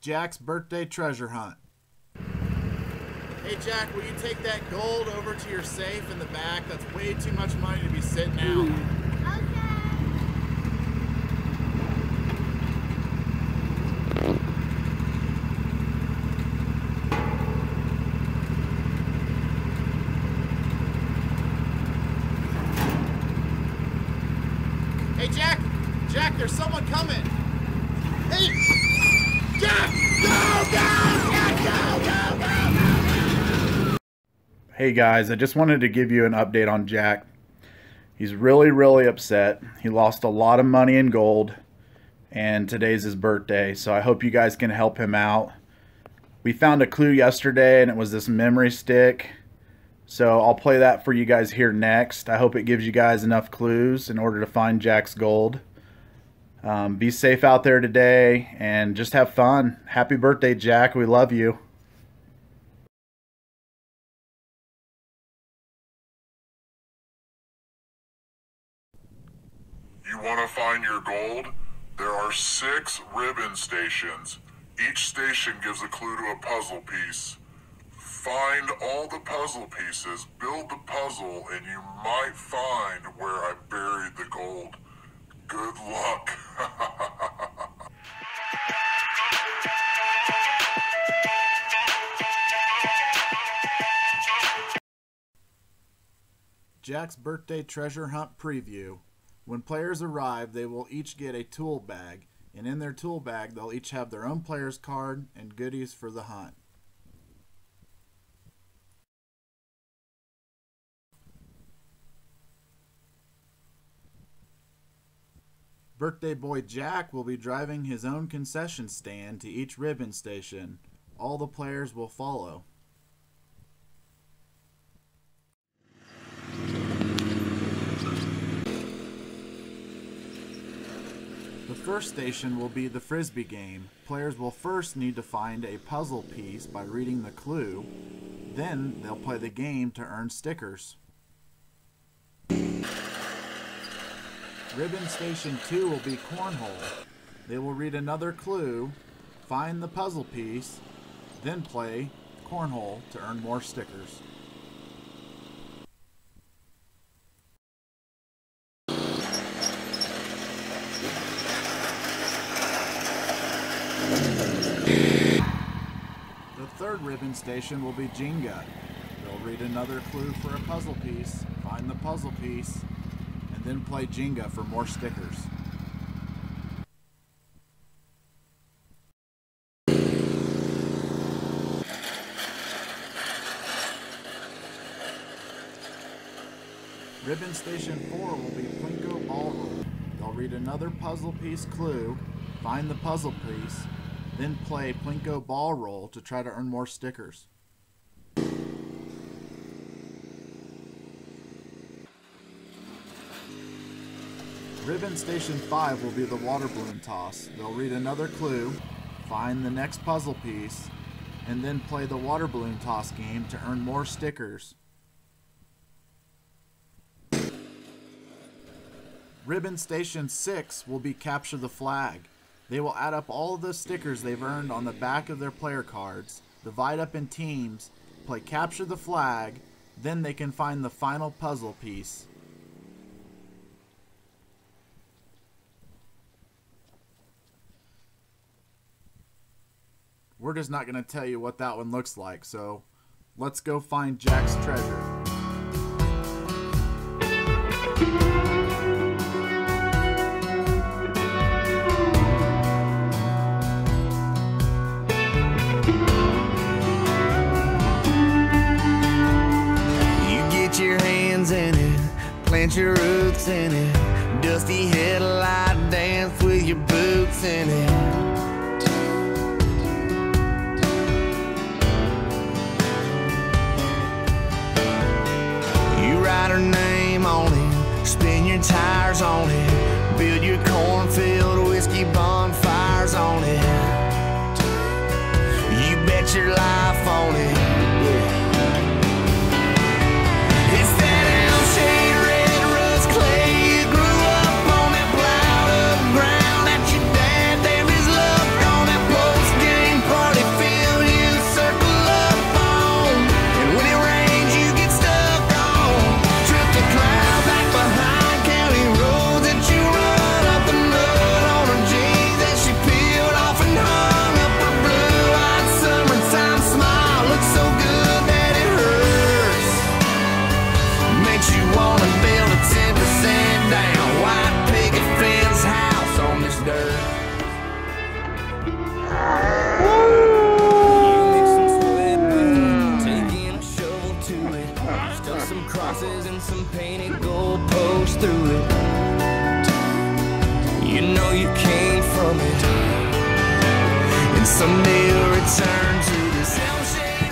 Jack's birthday treasure hunt. Hey Jack, will you take that gold over to your safe in the back? That's way too much money to be sitting out. Hey Jack! Jack, there's someone coming! Hey! Jack! Go! Jack, go! Hey guys, I just wanted to give you an update on Jack. He's really upset. He lost a lot of money in gold, and today's his birthday, so I hope you guys can help him out. We found a clue yesterday, and it was this memory stick. So I'll play that for you guys here next. I hope it gives you guys enough clues in order to find Jack's gold. Be safe out there today and just have fun. Happy birthday, Jack. We love you. You want to find your gold? There are 6 ribbon stations. Each station gives a clue to a puzzle piece. Find all the puzzle pieces, build the puzzle, and you might find where I buried the gold. Good luck. Jack's birthday treasure hunt preview. When players arrive, they will each get a tool bag, and in their tool bag, they'll each have their own player's card and goodies for the hunt. Birthday boy Jack will be driving his own concession stand to each ribbon station. All the players will follow. The first station will be the Frisbee game. Players will first need to find a puzzle piece by reading the clue. Then they'll play the game to earn stickers. Ribbon Station 2 will be Cornhole. They will read another clue, find the puzzle piece, then play Cornhole to earn more stickers. The third ribbon station will be Jenga. They'll read another clue for a puzzle piece, find the puzzle piece, and then play Jenga for more stickers. Ribbon Station 4 will be Plinko Ballroom. They'll read another puzzle piece clue, find the puzzle piece, then play Plinko Ball Roll to try to earn more stickers. Ribbon Station 5 will be the water balloon toss. They'll read another clue, find the next puzzle piece, and then play the water balloon toss game to earn more stickers. Ribbon Station 6 will be Capture the Flag. They will add up all of the stickers they've earned on the back of their player cards, divide up in teams, play Capture the Flag, then they can find the final puzzle piece. We're just not going to tell you what that one looks like, so let's go find Jack's treasure. Plant your roots in it, dusty headlight dance with your boots in it. You write her name on it, spin your tires on it, build your cornfield whiskey bonfires on it. You bet your life on it. someday you'll return to this hell-shaped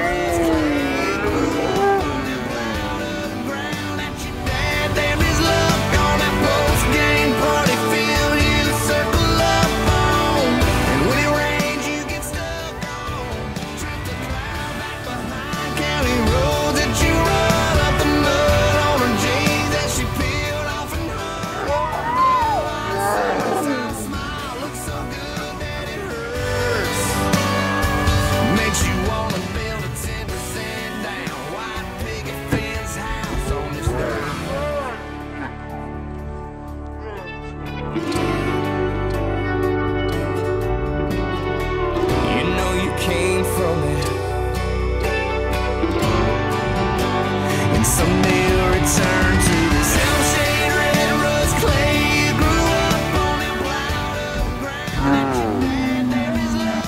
ground that your dad damned his luck on that post-game party field you circle up on. And when it rains, you get stuck on. Drift a cloud back behind county roads that you run up the mud on her jeans that she peeled off and hung. Smile looks so good that it hurts. Makes you wanna build a 10% down white picket fence house on this dirt. You know you came from it, and someday you'll return to this hell-shade red rust clay. You grew up on that plowed up ground that your dad damned his luck.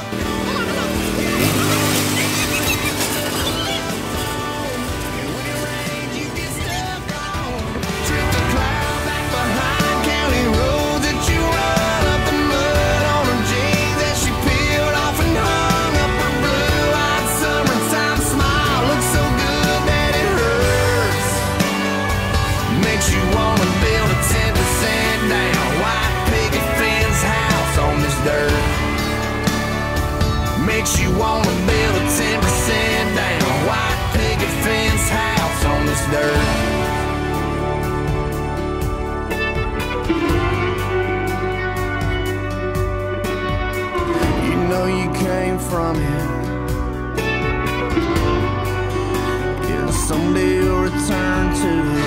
And when it rains, you get stuck on. Drift a cloud back behind county roads that you run up the mud on her jeans that she peeled off and hung up her blue-eyed summertime smile. Looks so good that it hurts. Makes you wanna build a 10% down white picket fence house on this dirt. Makes you wanna build a 10% down white picket fence house on this dirt. You know you came from it. Yeah, someday you'll return to it.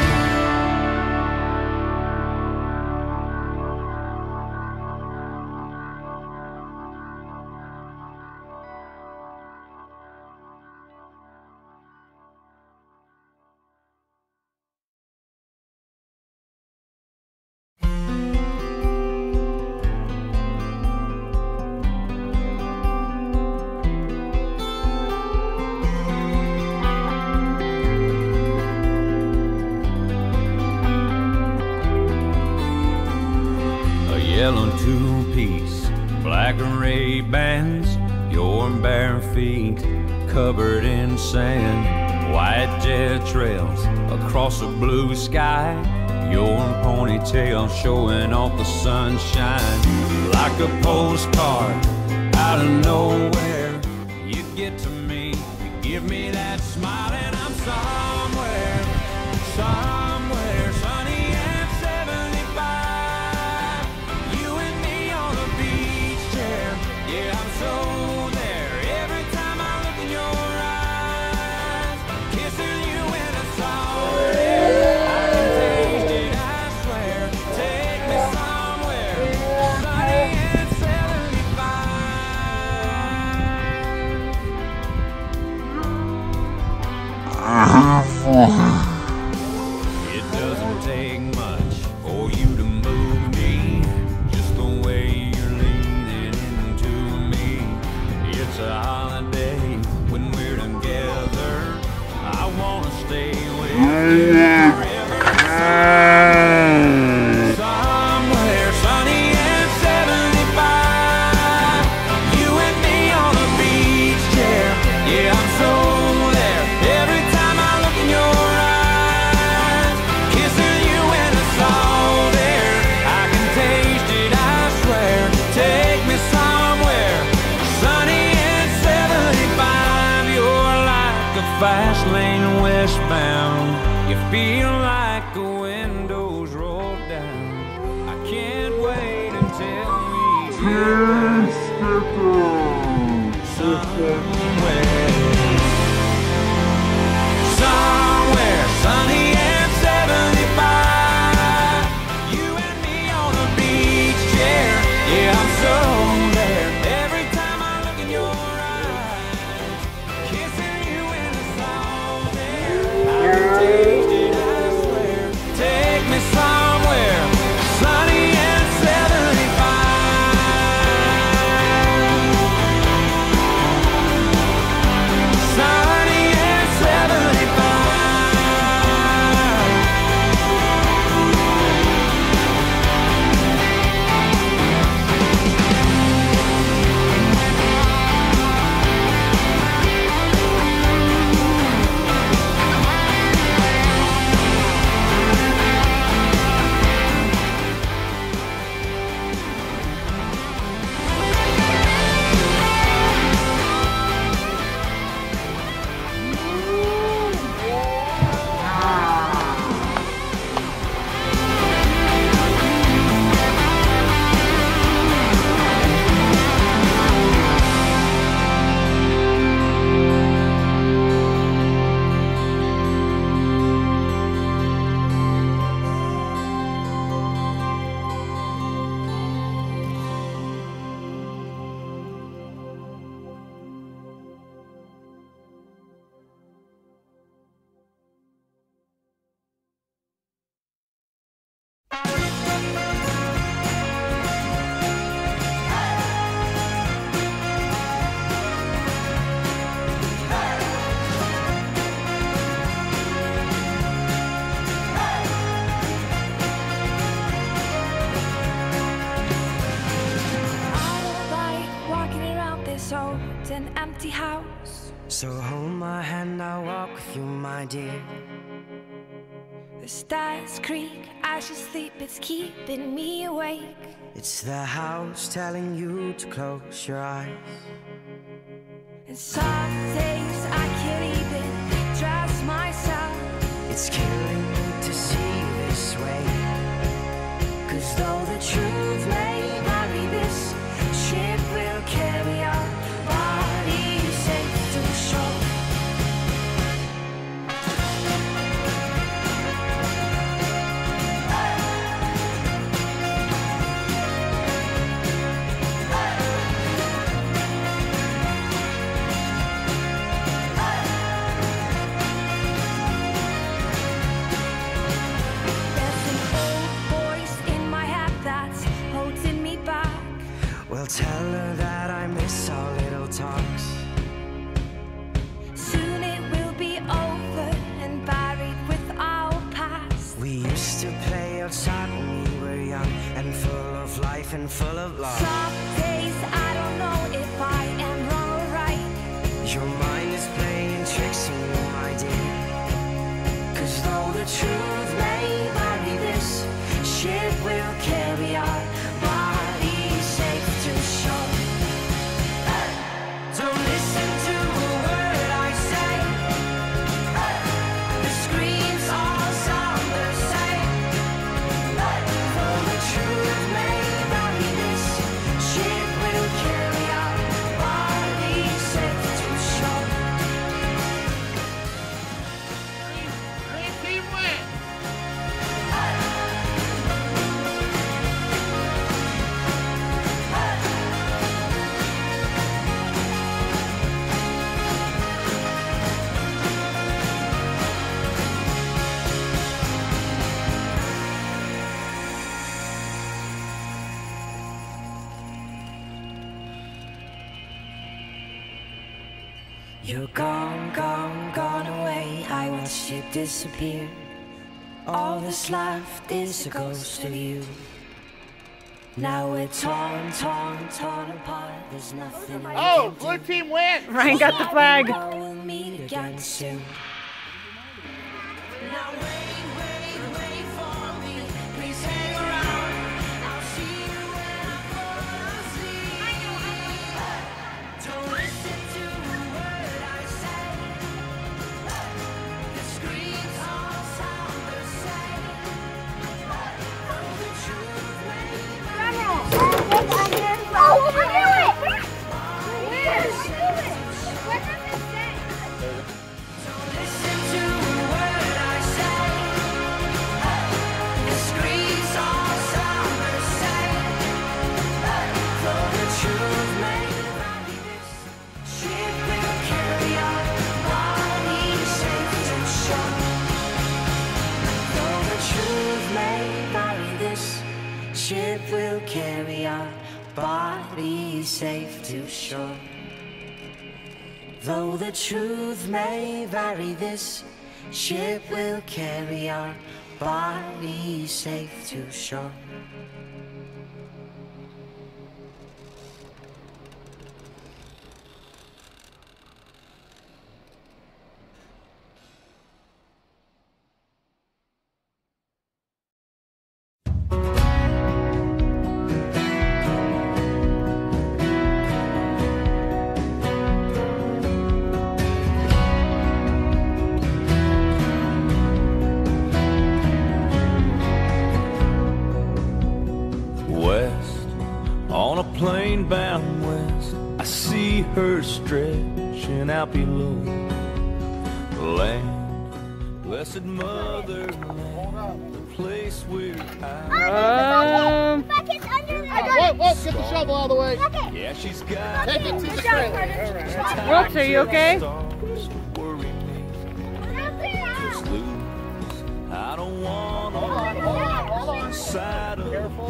Yellow two-piece, black and red bands, your bare feet covered in sand, white jet trails across a blue sky, your ponytail showing off the sunshine. Like a postcard out of nowhere, you get to me, you give me that smile, and I'm somewhere, somewhere sunny and 75. You and me on a beach chair, yeah, I'm so there. Every time I look in your eyes, kissing you in a song, I can taste it, I swear. Take me somewhere sunny and 75. It doesn't take much for you to move me, just the way you're leaning into me. It's a holiday when we're together. I wanna stay with you forever. Somewhere sunny and 75. You and me on a beach chair, yeah, I'm so there. Every time I look in your eyes, kissing you in the salt air, I can taste it, I swear. Take me somewhere sunny and 75. You're like a fast lane westbound. You feel like the windows roll down. I can't wait until we get somewhere. Somewhere sunny and 75. You and me on a beach chair, yeah, I'm so there. Every time I look in your eyes, kissing you in the salt air, I can taste it, I swear. Take me somewhere sunny and 75. this old and empty house. So hold my hand, I'll walk with you, my dear. The stars creak as you sleep, it's keeping me awake. It's the house telling you to close your eyes. And some days I can't even trust myself. It's killing me to see you this way. 'Cause though the truth may vary, this ship will carry our bodies safe to shore. Well, tell her that I miss our little talks. Soon it will be over and buried with our past. We used to play outside when we were young and full of life and full of love. Some days I don't know if I am wrong or right. Your mind is playing tricks on you, my dear. 'Cause though the truth may vary, this ship will carry our bodies safe to shore. Don't listen to a word I say. The screams all sound the same. Though the truth may vary, this ship will carry our bodies safe to shore. Green team win. You're gone, gone, gone away. I watched you disappear. All that's left is a ghost of you. Now we're torn, torn, torn apart. There's nothing we Oh, can blue do. team win. Ryan got the flag. Now we'll meet again soon. Now wait, wait, wait for me. Please hang around. I'll see you when I fall asleep. Don't listen to a word I say. The screams all sound the same. Oh, the truth may Don't listen to a word I say. The screams all sound the same. Though the truth may vary, this ship will carry our bodies safe to shore. Though the truth may vary, this ship will carry our bodies safe to shore. Though the truth may vary, this ship will carry our bodies safe to shore. West, on a plane bound west, I see her stretching out below. Land, blessed motherland, the place where I Bucket's under the Whoa, get the shovel out of the way. yeah, she's got Take it to the trailer. Whoops, are you okay? stars to worry me. Just lose, I don't want Hold on. side of Careful.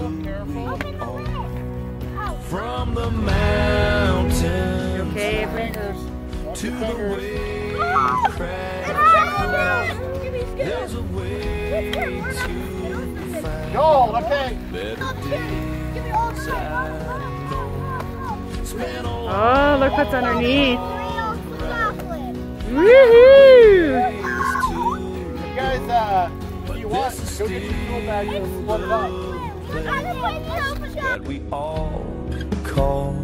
from the mountain Okay, Fingers. to the wave crash. There's a way to find Gold, okay. better days. I know. Spent a oh, look what's underneath. Woohoo! You guys, if you want, go get your tool bag and split it up. that we all call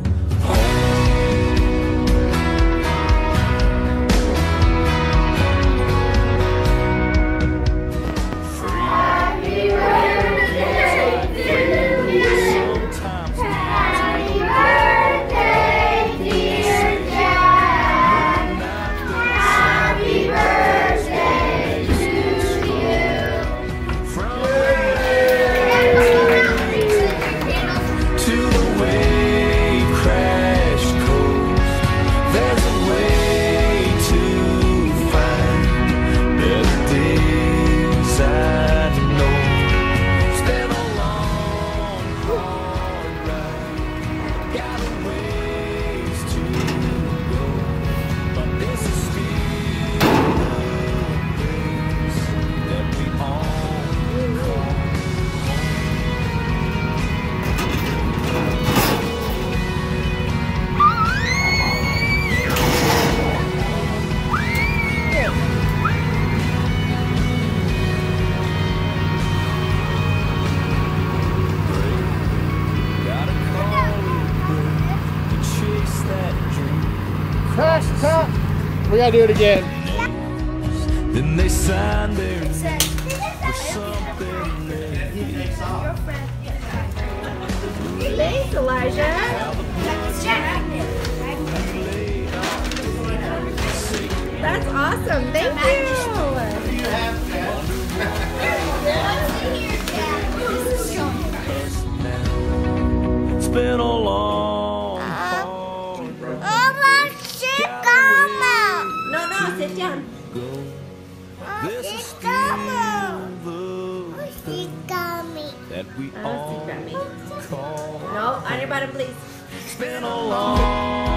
We gotta do it again. then they signed their name for something Thanks, Elijah. That's awesome. Thank you. it's been a long hard road. No, sit down. This is still the that we all Sit down, me. call. No, on your bottom, please. It's been a long